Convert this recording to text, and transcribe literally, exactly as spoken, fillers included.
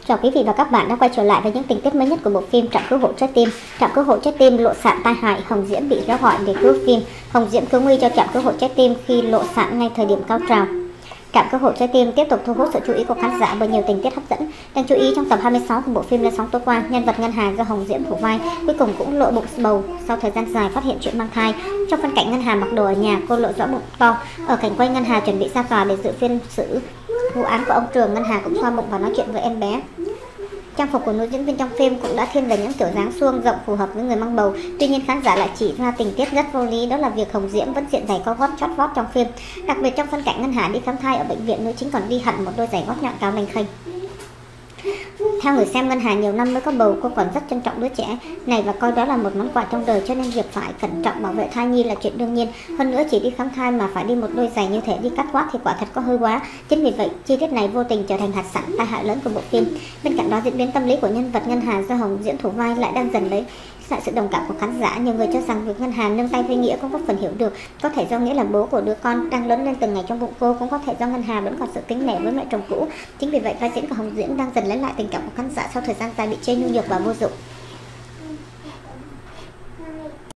Chào quý vị và các bạn đã quay trở lại với những tình tiết mới nhất của bộ phim Trạm cứu hộ trái tim. Trạm cứu hộ trái tim lộ sạn tai hại, Hồng Diễm bị kéo gọi để cứu phim. Hồng Diễm cứu nguy cho trạm cứu hộ trái tim khi lộ sạn ngay thời điểm cao trào. Trạm cứu hộ trái tim tiếp tục thu hút sự chú ý của khán giả bởi nhiều tình tiết hấp dẫn. Đáng chú ý trong tập hai mươi sáu của bộ phim lên sóng tối qua, nhân vật ngân hàng do Hồng Diễm thủ vai cuối cùng cũng lộ bụng bầu sau thời gian dài phát hiện chuyện mang thai. Trong phân cảnh ngân hàng mặc đồ ở nhà, cô lộ rõ bụng to. Ở cảnh quay ngân hàng chuẩn bị ra tòa để dự phiên xử vụ án của ông Trường, ngân hàng cũng xoa bụng và nói chuyện với em bé. Trang phục của nữ diễn viên trong phim cũng đã thêm về những kiểu dáng suông rộng phù hợp với người mang bầu. Tuy nhiên khán giả lại chỉ ra tình tiết rất vô lý, đó là việc Hồng Diễm vẫn diện giày có gót chót vót trong phim. Đặc biệt trong phân cảnh ngân hàng đi khám thai ở bệnh viện, nữ chính còn đi hẳn một đôi giày gót nhọn cao lênh khênh. Theo người xem, ngân hàng nhiều năm mới có bầu, cô còn rất trân trọng đứa trẻ này và coi đó là một món quà trong đời, cho nên việc phải cẩn trọng bảo vệ thai nhi là chuyện đương nhiên. Hơn nữa, chỉ đi khám thai mà phải đi một đôi giày như thể đi cắt quát thì quả thật có hơi quá. Chính vì vậy, chi tiết này vô tình trở thành hạt sạn tai hại lớn của bộ phim. Bên cạnh đó, diễn biến tâm lý của nhân vật ngân hàng do Hồng Diễm thủ vai lại đang dần lấy lại sự đồng cảm của khán giả. Nhiều người cho rằng việc ngân hàng nương tay với Nghĩa cũng có phần hiểu được, có thể do Nghĩa là bố của đứa con đang lớn lên từng ngày trong bụng cô, cũng có thể do ngân hàng vẫn còn sự kính nể với mẹ chồng cũ. Chính vì vậy, vai diễn của Hồng Diễm đang dần lấy lại tình cảm của khán giả sau thời gian dài bị chê nhu nhược và vô dụng.